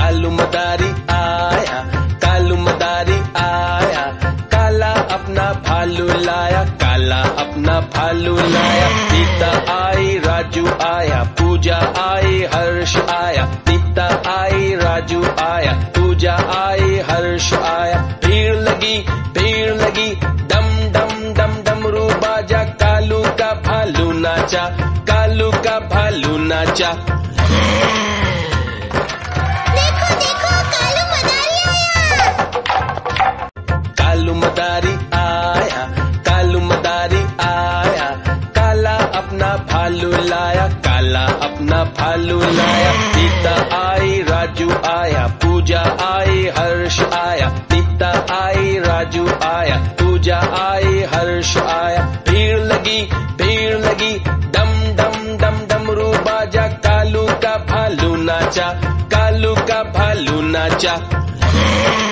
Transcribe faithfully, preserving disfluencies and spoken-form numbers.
कालू मदारी आया, कालू मदारी आया, काला अपना भालू लाया, काला अपना भालू लाया। सीता आई, राजू आया, पूजा आई, हर्ष आया, सीता आई, राजू आया, पूजा आई, हर्ष आया। भीड़ लगी, भीड़ लगी, डम डम डम डमरू बाजा, कालू का भालू नाचा, कालू का भालू नाचा। देखो देखो कालू मदारी आया। कालू मदारी आया, कालू मदारी आया, काला अपना भालू लाया, काला अपना भालू लाया। सीता आई, राजू आया, पूजा आई, हर्ष आया, सीता आई, राजू आया, पूजा आई, हर्ष आया। भीड़ लगी, भीड़ लगी, डम डम डम डमरू बाजा, कालू का भालू नाचा, कालू का भालू नाचा।